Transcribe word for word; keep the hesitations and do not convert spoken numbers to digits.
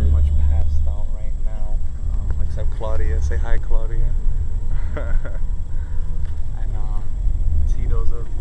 pretty much passed out right now. Um, except Claudia. Say hi, Claudia. And uh, Tito's up